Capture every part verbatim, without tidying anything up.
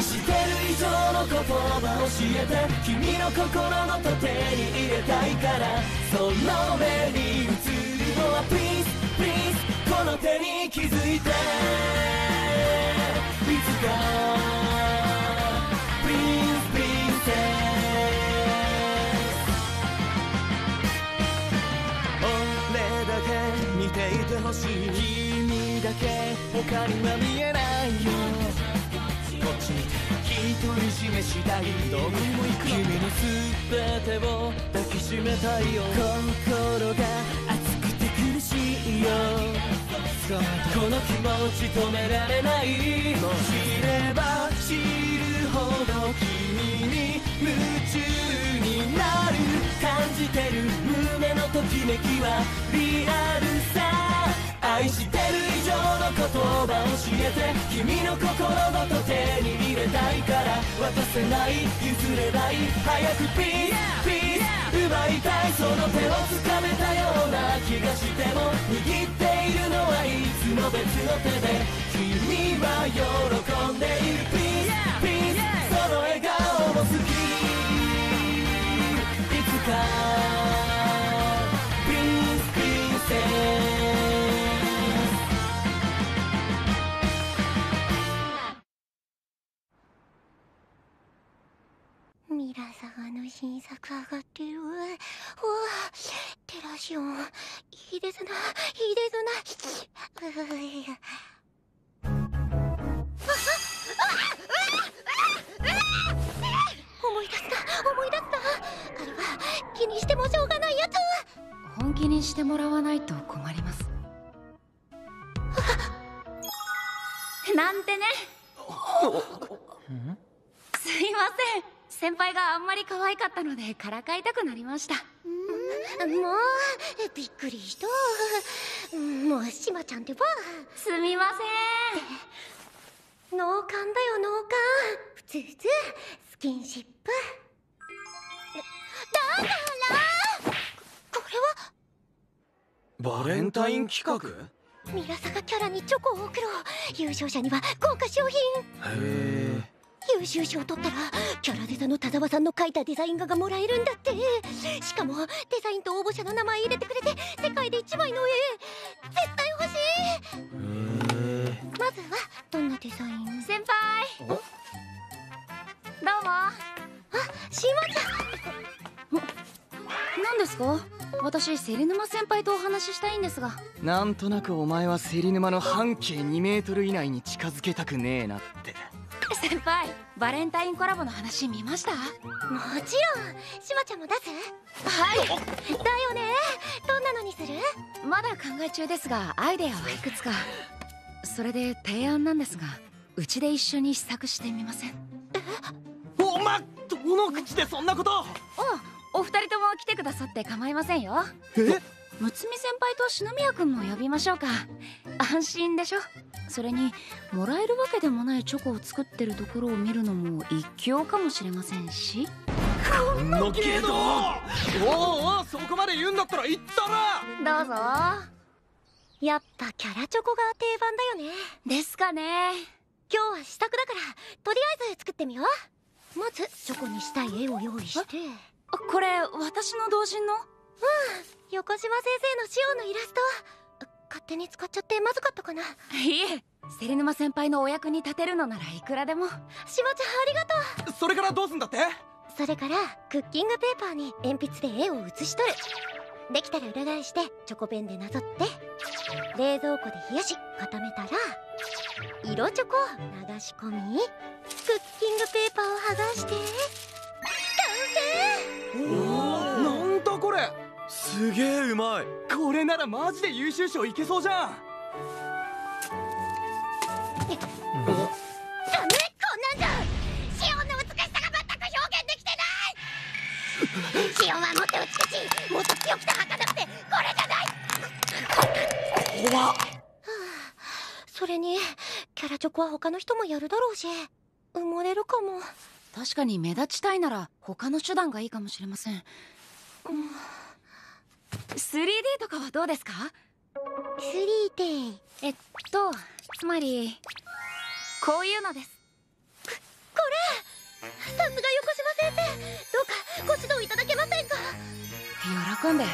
してる以上の言葉教えて、君の心のと手に入れたいから、その目に映るのは Please Please この手に気づいて、いつか Please Princess 俺だけ見ていてほしい、君だけ他には見えないよ、こっち見て独り占めしたい、どこにも行く君の全てを抱きしめたいよ、心が熱くて苦しいよ、この気持ち止められない、知れば知るほど君に夢中になる、感じてる胸のときめきはリアルさ、愛してる以上の言葉教えて、君の心ごと手に入れたいから、渡せない譲れない、早く Please Please 奪いたい、その手を掴めたような気がしても、握っているのはいつも別の手で、君は喜んでいる Please Please その笑顔も好き、いつか Please Princess ミラサガの新作上がってる。うわ、テラシオンいいですな、いいですな。うう思い出した思い出した、あれは気にしてもしょうがないやつ。 本気にしてもらわないと困ります。なんてね。すいません、先輩があんまり可愛かったのでからかいたくなりました。 もうびっくりした。もうしまちゃんってば。 すみません。脳幹だよ脳幹。ふつふつスキンシップだからこれはバレンタイン企画？ ミラサガキャラにチョコを送ろう。優勝者には豪華商品。 へえ。 優秀賞を取ったらキャラデザの田沢さんの描いたデザイン画がもらえるんだって。しかもデザインと応募者の名前入れてくれて世界で一枚の絵。絶対欲しい。 へえ。 まずはどんなデザイン？ 先輩どうも。 あ、しまちゃん。 何ですか？私セリヌマ先輩とお話ししたいんですが。 なんとなくお前はセリヌマの半径にメートル以内に近づけたくねえなって。 先輩、バレンタインコラボの話見ました？ もちろん。しまちゃんも出す？ はい。 だよね。どんなのにする？ まだ考え中ですが、アイデアはいくつか。それで提案なんですが、うちで一緒に試作してみません？え？ おま、どの口でそんなこと？ お、お二人とも来てくださって構いませんよ。 え？ むつみ先輩と篠宮君も呼びましょうか。安心でしょ。それにもらえるわけでもないチョコを作ってるところを見るのも一興かもしれませんし。 このけど。おお、そこまで言うんだったら言ったら。どうぞ。 やっぱキャラチョコが定番だよね。 ですかね。 今日は試作だからとりあえず作ってみよう。まずチョコにしたい絵を用意して。 これ私の同人の？うん、 横島先生のシオンのイラスト。勝手に使っちゃってまずかったかな。 いえ、セリヌマ先輩のお役に立てるのならいくらでも。 しまちゃんありがとう。 それからどうすんだって？ それからクッキングペーパーに鉛筆で絵を写し取る。できたら裏返してチョコペンでなぞって冷蔵庫で冷やし固めたら色チョコを流し込み、クッキングペーパーを剥がして完成。 おお、なんだこれ。すげえうまい。これならマジで優秀賞いけそうじゃん。 ダメ、こんなんじゃシオンの美しさが全く表現できてない。シオンはもっと美しい、もっと強くて儚くて、これじゃない。怖っ。はあ、それにキャラチョコは他の人もやるだろうし埋もれるかも。 確かに目立ちたいなら他の手段がいいかもしれません。うん、スリーディー とかはどうですか？ スリーディー？ えっとつまりこういうのです。 こ、こ喜んで。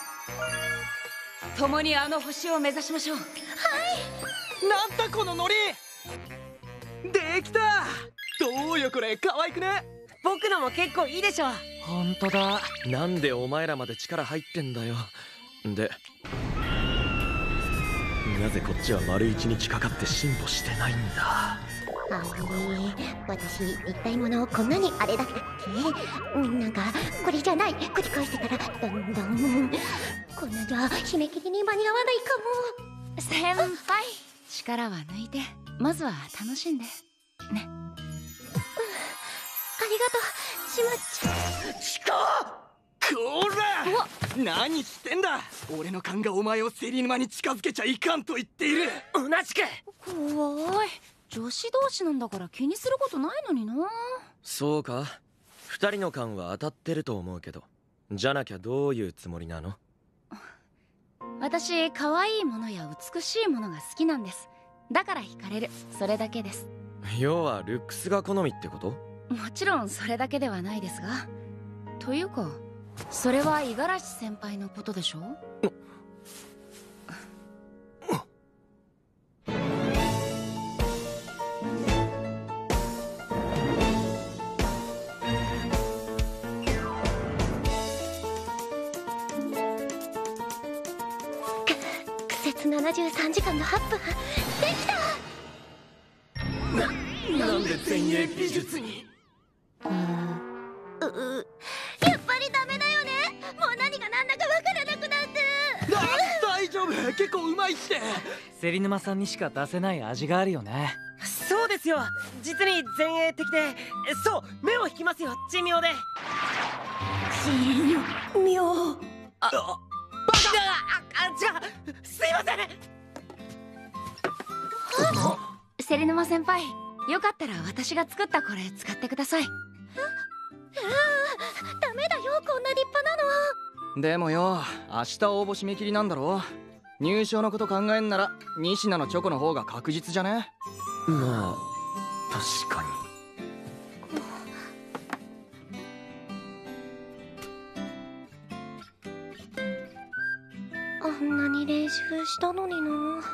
共にあの星を目指しましょう。はい。 なんだこのノリ。できた。どうよこれ、可愛くね。 僕のも結構いいでしょ。 ほんとだ。なんでお前らまで力入ってんだよ。でなぜこっちは丸一日かかって進歩してないんだ。 あれ、私一体ものこんなにあれだったっけ。なんかこれじゃない。繰り返してたらだんだんこんなじゃ締め切りに間に合わないかも。 先輩、力は抜いてまずは楽しんでね。うん、ありがとう、しまっちゃ。 チカこら何してんだ。俺の勘がお前をセリヌマに近づけちゃいかんと言っている。 同じく。 怖い。女子同士なんだから気にすることないのにな。 そうか。二人の勘は当たってると思うけど、じゃなきゃどういうつもりなの。 私可愛いものや美しいものが好きなんです。だから惹かれる、それだけです。 要はルックスが好みってこと。 もちろんそれだけではないですが。というかそれは五十嵐先輩のことでしょ。 苦節ななじゅうさんじかんのはっぷんできた。 な、なんで前衛美術に。 ううやっぱりダメだよね。もう何が何だかわからなくなって。 大丈夫、結構うまいって。 セリヌマさんにしか出せない味があるよね。そうですよ、実に前衛的で、そう、目を引きますよ、珍妙で。珍妙。あ、バカ。あ、あ、じゃあすいません。 セリヌマ先輩、よかったら私が作ったこれ使ってください。 ダメだよ、こんな立派なの。 でもよ、明日応募締め切りなんだろ。入賞のこと考えんなら仁科のチョコの方が確実じゃね。 まあ確かに。 あんなに練習したのにな。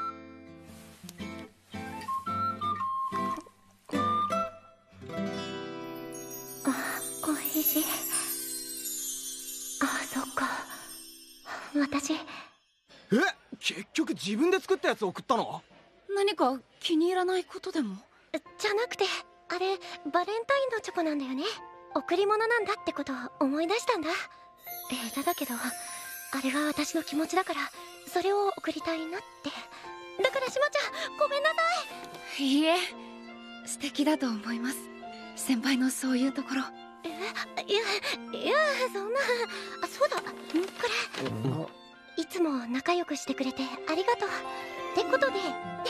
あ、おいしい。あ、そっか。私。 え、結局自分で作ったやつ送ったの？ 何か気に入らないことでも？ じゃなくて、あれバレンタインのチョコなんだよね。贈り物なんだってことを思い出したんだ。下手だけどあれは私の気持ちだから、それを贈りたいなって。だからしまちゃん、ごめんなさい。 いいえ、素敵だと思います、先輩のそういうところ。 え、いやいや、そんな。あ、そうだ、これいつも仲良くしてくれてありがとうってことで。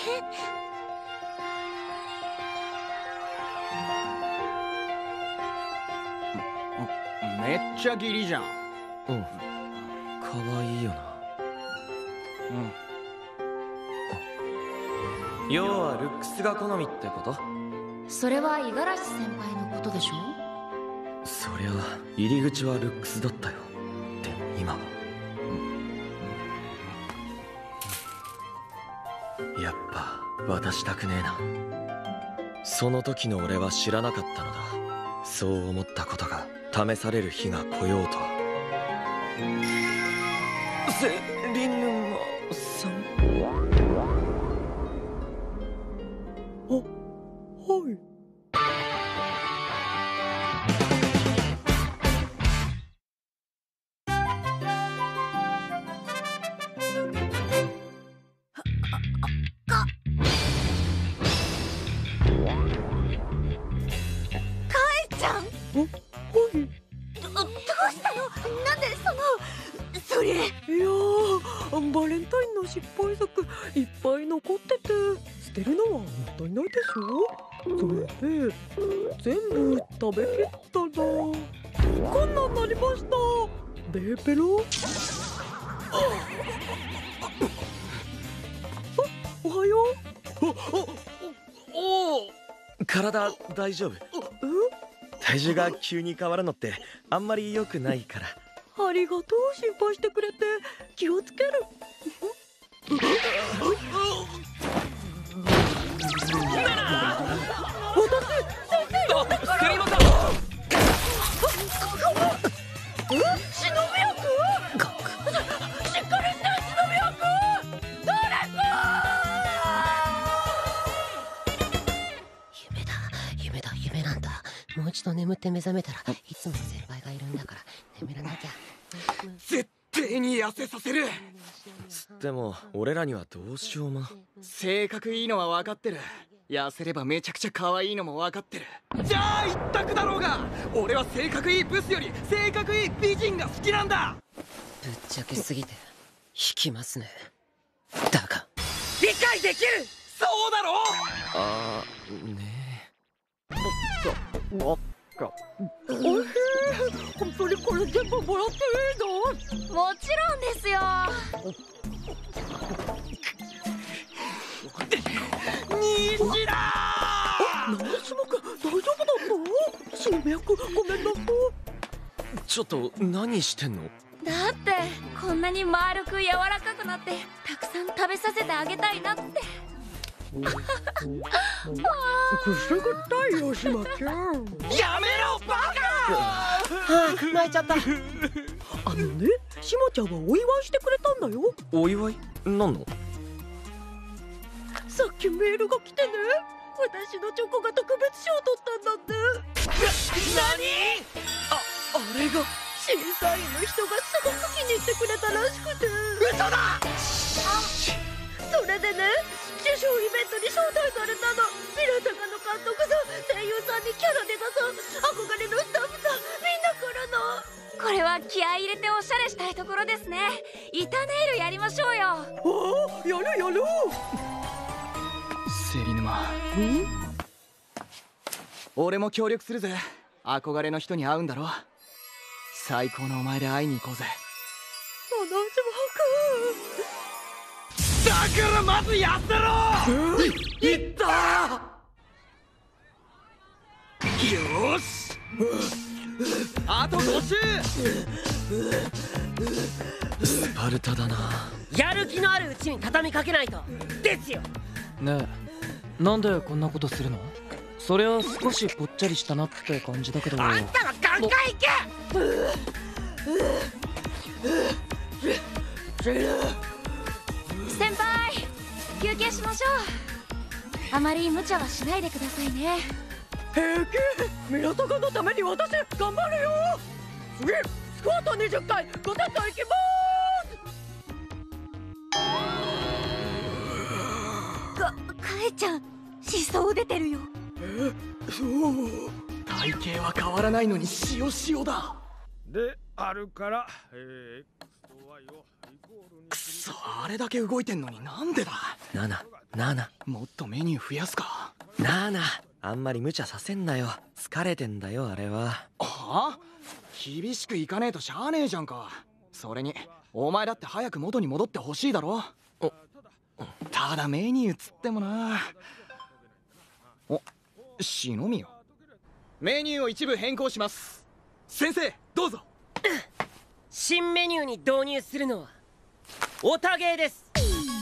めっちゃ義理じゃん。 うん、可愛いよな。うん。要はルックスが好みってこと？ それは五十嵐先輩のことでしょ。 そりゃ入り口はルックスだったよ。でも今は、うん、やっぱ渡したくねえな。その時の俺は知らなかったのだ。そう思ったことが試される日が来ようと。セリヌマさん。あ、はい。 バレンタインの失敗作いっぱい残ってて捨てるのはもったいないでしょ。それで全部食べきったらこんなんなりました。ベーペロ。あ、おはよう。 おお、体大丈夫？体重が急に変わるのってあんまり良くないから。 はりがとう、心配してくれて。気をつける。私、先生呼んでくる。 すみません。 え、忍び役？しっかりして、忍び役！誰夢だ、夢だ、夢なんだ。もう一度眠って目覚めたらいつも先輩がいるんだから眠らなきゃ。 絶対に痩せさせる。 でも俺らにはどうしようも。 性格いいのは分かってる。痩せればめちゃくちゃ可愛いのも分かってる。じゃあ一択だろうが、俺は性格いいブスより性格いい美人が好きなんだ。 ぶっちゃけすぎて引きますね。だが理解できる。 そうだろう。 あーねおいしい。本当にこれ全部もらっていいの？ もちろんですよ。 虹だナイスモク、大丈夫だった？忍び役、ごめんなさい。 ちょっと何してんの？ だってこんなに丸く柔らかくなってたくさん食べさせてあげたいなって。 くすぐったいよ、しまちゃん。 やめろバカ。 はあ、泣いちゃった。 あのね、しまちゃんはお祝いしてくれたんだよ。 お祝い？何の？ さっきメールが来てね、私のチョコが特別賞を取ったんだって。 何？あ、あれが審査員の人がすごく気に入ってくれたらしくて。 嘘だ。 それでね、受賞イベントに招待されたの。ミラタカの監督さん、声優さんにキャラネガさん、憧れのスタッフさん、みんなからの。 これは気合い入れておしゃれしたいところですね。板ネイルやりましょうよ。 おお、やるやる。 セリヌマ、俺も協力するぜ。憧れの人に会うんだろ。最高のお前で会いに行こうぜ。 七島だからまず痩せろ。いったー。よーし、あとご周。 スパルタだな。 やる気のあるうちに畳みかけないとですよ。 ねえ、なんでこんなことするの？そりゃ少しぽっちゃりしたなって感じだけど。 あんたは眼科行け。 先輩、休憩しましょう。あまり無茶はしないでくださいね。 平気。ミラタカのために私頑張るよ。次スクワットにじゅっかい、ごセットいきまか、かえちゃん、思想出てるよ。 え、そう体型は変わらないのに塩塩だ。 であるから、えー、X と Y をイコールにくそ、あれだけ動いてんのになんでだ。 ナナ、ナナ、 もっとメニュー増やすか。 ナナ、あんまり無茶させんなよ。疲れてんだよあれは。 はあ？厳しくいかねえとしゃあねえじゃんか。それにお前だって早く元に戻ってほしいだろ。ただメニューつってもな。お、篠宮、メニューを一部変更します。先生どうぞ。 新メニューに導入するのはオタゲーです。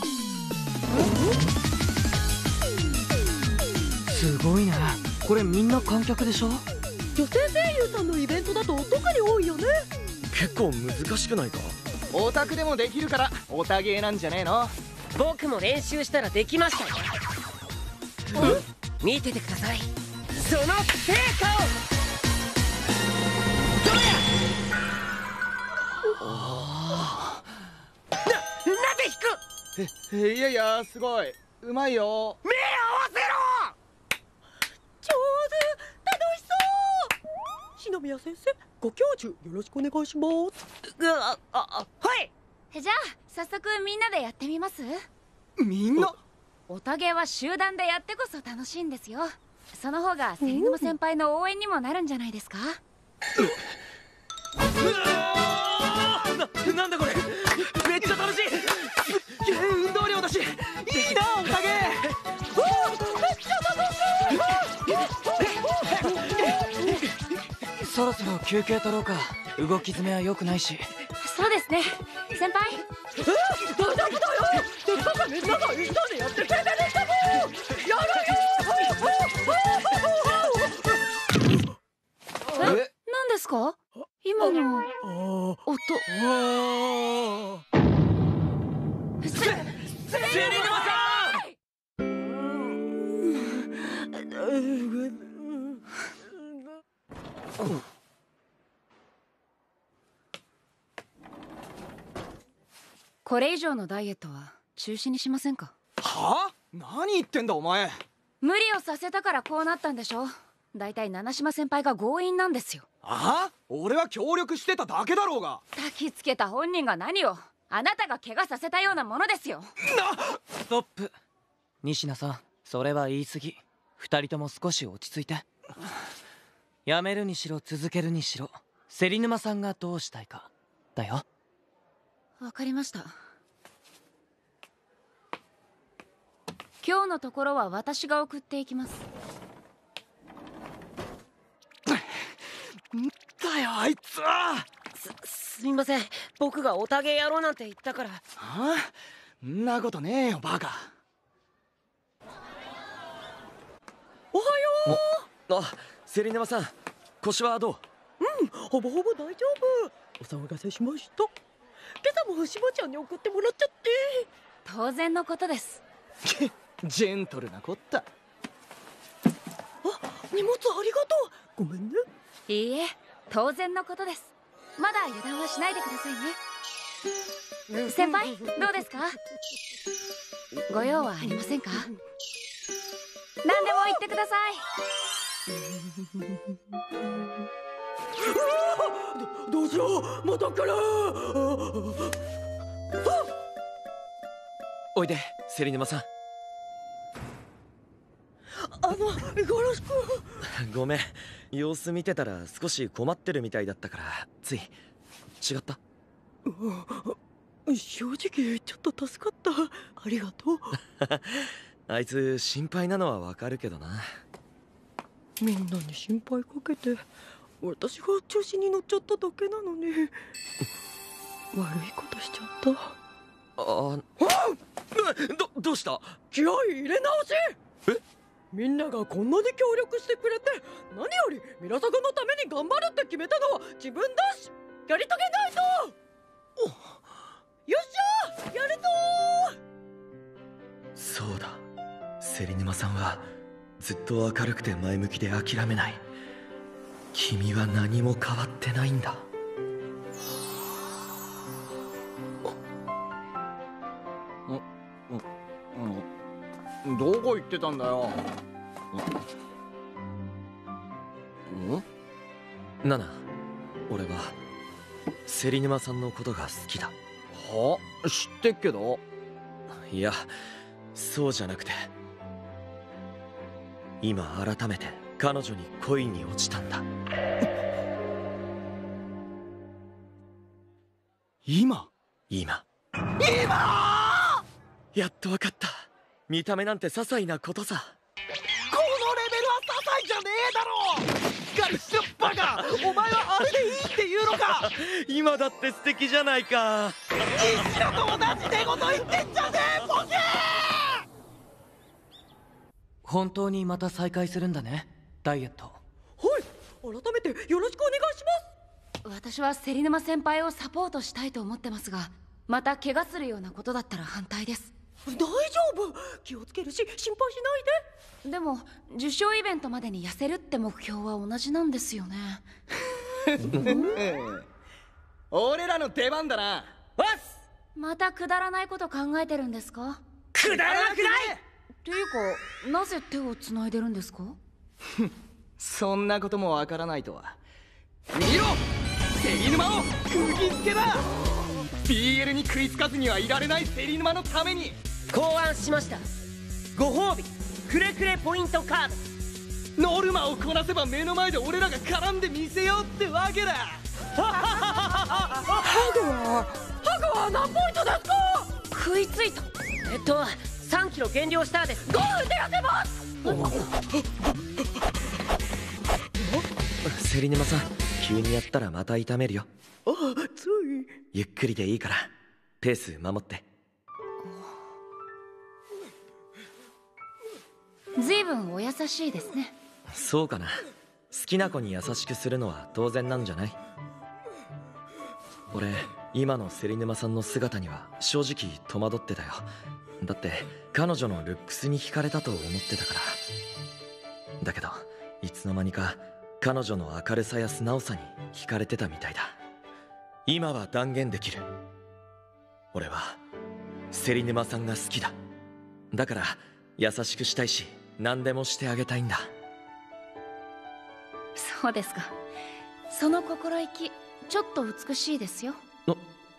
すごいね。これみんな観客でしょ？ 女性声優さんのイベントだと特に多いよね。 結構難しくないか？ オタクでもできるからオタゲーなんじゃねえの？ 僕も練習したらできましたよ。見ててください、その成果を。どうや。な、なぜ引く。 え、いやいや、すごい。うまいよ。 目合わせろ。 上手、楽しそう。篠宮先生、ご教授よろしくお願いします。 うわ、あ、はい。 じゃあ早速みんなでやってみます？ みんな？ オタゲーは集団でやってこそ楽しいんですよ。その方がセリヌム先輩の応援にもなるんじゃないですか？ な、なんだこれ。めっちゃ楽しい。 すっげえ運動量だし、いいなオタゲー。 めっちゃ楽しい。 そろそろ休憩取ろうか。動き詰めは良くないし。 そうですね先輩。 え、大丈夫だよ。せっかくみんなが一緒にやってくれてるんだもん。やるよ。 え、何ですか今の音。 セセリヌマさん。 これ以上のダイエットは中止にしませんか？ はあ？何言ってんだお前。 無理をさせたからこうなったんでしょ。だいたい七島先輩が強引なんですよ。 ああ？俺は協力してただけだろうが。 焚きつけた本人が何を。あなたが怪我させたようなものですよ。 ストップ。仁科さん、それは言い過ぎ。二人とも少し落ち着いて。やめるにしろ続けるにしろ、芹沼さんがどうしたいかだよ。 わかりました。今日のところは私が送っていきます。 んだよあいつは。 す、すみません、僕がオタゲやろうなんて言ったから。はあ？んなことねえよバカ。 おはよう。あ、芹沼さん、腰はどう？ うん、ほぼほぼ大丈夫。お騒がせしました。今朝もしばちゃんに送ってもらっちゃって。 当然のことです。 ジェントルなこった。 あ、荷物ありがとう。ごめんね。 いいえ、当然のことです。まだ油断はしないでくださいね。先輩、どうですか？ご用はありませんか？何でも言ってください。 ど, どうしよう、また来る。 おいで芹沼さん。 あの、よろしく。 ごめん、様子見てたら少し困ってるみたいだったからつい。違った？ 正直ちょっと助かった。ありがとう。 あいつ心配なのはわかるけどな。 みんなに心配かけて私が調子に乗っちゃっただけなのに悪いことしちゃった。 ああ、どどうした？ 気合い入れ直し。 え？ みんながこんなに協力してくれて、何よりミラサガのために頑張るって決めたのは自分だし、やり遂げないと。よっしゃ、やるぞー。そうだ、芹沼さんはずっと明るくて前向きで諦めない。君は何も変わってないんだ。 どこ行ってたんだよ。 ん？ナナ、俺は芹沼さんのことが好きだ。 は？知ってっけど。 いや、そうじゃなくて、今改めて彼女に恋に落ちたんだ。 今？ 今。 今！ やっとわかった。見た目なんて些細なことさ。 このレベルは些細じゃねえだろ。しっかりしろバカ。お前はあれでいいって言うのか。 今だって素敵じゃないか。 石野と同じ寝言言ってんじゃねえボケ。 本当にまた再開するんだね、ダイエット。 はい、改めてよろしくお願いします。 私は芹沼先輩をサポートしたいと思ってますが、また怪我するようなことだったら反対です。 大丈夫、気をつけるし心配しないで。 でも受賞イベントまでに痩せるって目標は同じなんですよね。 俺らの出番だな。 わっ、 またくだらないこと考えてるんですか？ くだらなくないっていうか、なぜ手をつないでるんですか？ そんなこともわからないとは。見ろ、芹沼を釘付けだ。 ビーエル に食いつかずにはいられない芹沼のために考案しました。ご褒美くれくれポイントカード。ノルマをこなせば目の前で俺らが絡んでみせようってわけだ。 ハグはハグは何ポイントですか？ 食いついた。えっとさんキロ減量したです。 ごふんで痩せます。 芹沼さん、気急にやったらまた痛めるよ。 あ、つい。 ゆっくりでいいからペース守って。 ずいぶんお優しいですね。 そうかな。好きな子に優しくするのは当然なんじゃない？俺今の芹沼さんの姿には正直戸惑ってたよ。だって彼女のルックスに惹かれたと思ってたから。だけどいつの間にか彼女の明るさや素直さに惹かれてたみたいだ。今は断言できる。俺は芹沼さんが好きだ。だから優しくしたいし何でもしてあげたいんだ。 そうですか。その心意気ちょっと美しいですよ。 あ、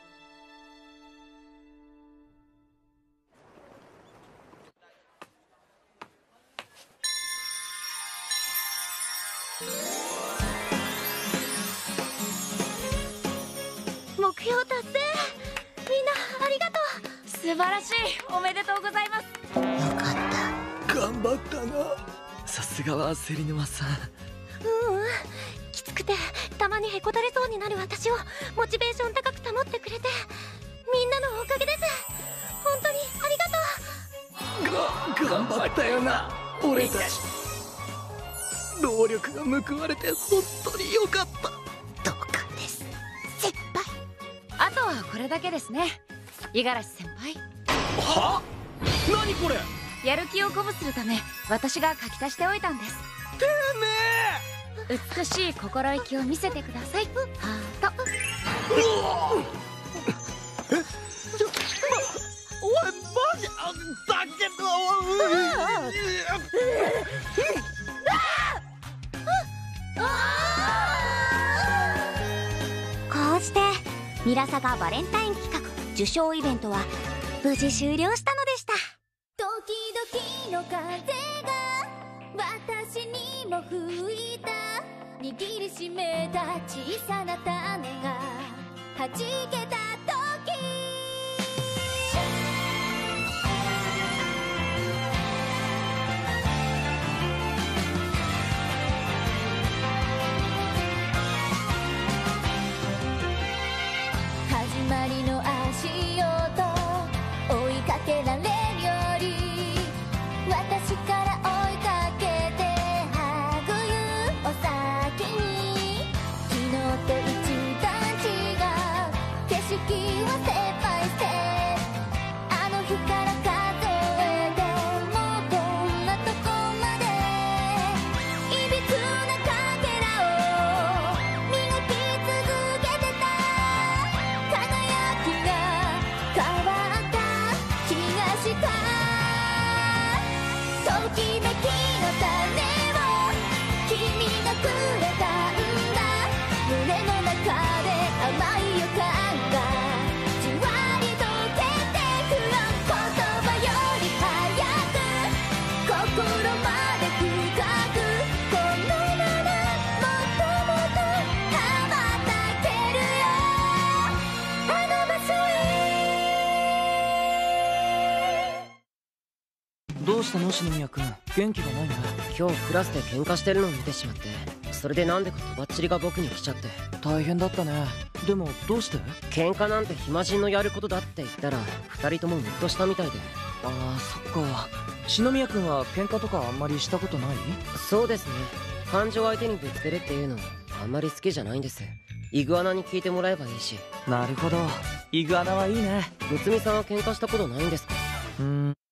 目標達成。みんなありがとう。 素晴らしい。おめでとうございます。 よかった。 頑張ったな。さすがは芹沼さん。 うんうん、きつくてたまにへこたれそうになる私をモチベーション高く保ってくれてみんなのおかげです。本当にありがとう。 が頑張ったよな俺たち。労力が報われて本当によかった。 同感です、先輩。 あとはこれだけですね。五十嵐先輩。 は？何これ？ やる気を鼓舞するため私が書き足しておいたんです。 てめえ！ 美しい心意気を見せてください。ハート。 え？ちょ、ま、おいマジ？あ、だけど、 こうしてミラサガバレンタイン企画受賞イベントは無事終了したのでした。 時々の風が私にも吹いた。握りしめた小さな種が弾けた時、始まりの足音追いかけられるより私から追いかけてはぐゆお先に昨日と一段違う景色をステップバイステップ。あの日から数えてもうこんなとこまでいびつなかけらを磨き続けてた。輝きが変わった気がした。ときめきの種を君がくれたんだ。胸の中で甘い予感がじわりと溶けてくる。言葉より早く心まで深くこのままもっともっと羽ばたけるよあの場所へ。 どうしたの篠宮君、元気がないね。 今日クラスで喧嘩してるのを見てしまって、それでなんでかとばっちりが僕に来ちゃって。 大変だったね。でもどうして？ 喧嘩なんて暇人のやることだって言ったら二人ともムッとしたみたいで。 ああ、そっか。篠宮君は喧嘩とかあんまりしたことない？ そうですね、感情相手にぶつけるっていうのあんまり好きじゃないんです。イグアナに聞いてもらえばいいし。 なるほど、イグアナはいいね。 睦美さんは喧嘩したことないんですか？ うーん